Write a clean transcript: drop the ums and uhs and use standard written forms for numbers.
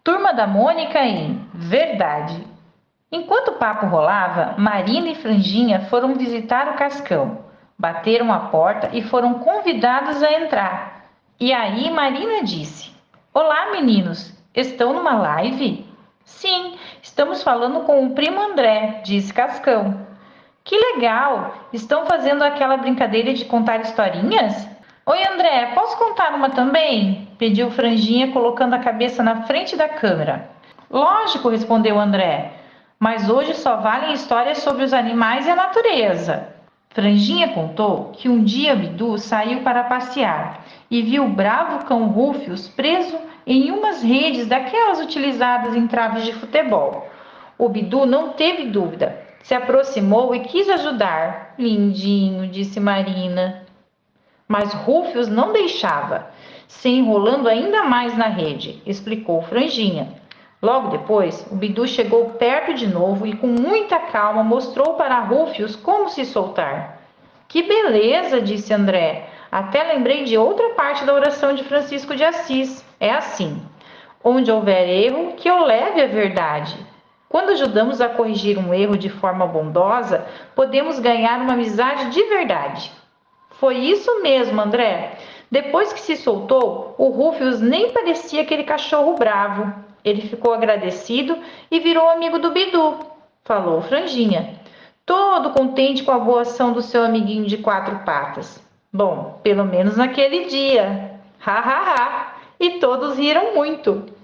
Turma da Mônica em Verdade. Enquanto o papo rolava, Marina e Franjinha foram visitar o Cascão. Bateram a porta e foram convidados a entrar. E aí Marina disse: Olá, meninos, estão numa live? Sim, estamos falando com o primo André, disse Cascão. Que legal! Estão fazendo aquela brincadeira de contar historinhas? Oi, André, posso contar uma também? Pediu Franjinha, colocando a cabeça na frente da câmera. Lógico, respondeu André, mas hoje só valem histórias sobre os animais e a natureza. Franjinha contou que um dia Bidu saiu para passear e viu o bravo cão Rúfius preso em umas redes daquelas utilizadas em traves de futebol. O Bidu não teve dúvida, se aproximou e quis ajudar. Lindinho, disse Marina. Mas Rúfius não deixava, se enrolando ainda mais na rede, explicou Franjinha. Logo depois, o Bidu chegou perto de novo e com muita calma mostrou para Rúfius como se soltar. Que beleza, disse André. Até lembrei de outra parte da oração de Francisco de Assis. É assim: onde houver erro, que eu leve a verdade. Quando ajudamos a corrigir um erro de forma bondosa, podemos ganhar uma amizade de verdade. Foi isso mesmo, André. Depois que se soltou, o Rufus nem parecia aquele cachorro bravo. Ele ficou agradecido e virou amigo do Bidu, falou Franjinha, todo contente com a boa ação do seu amiguinho de quatro patas. Bom, pelo menos naquele dia. Ha, ha, ha. E todos riram muito.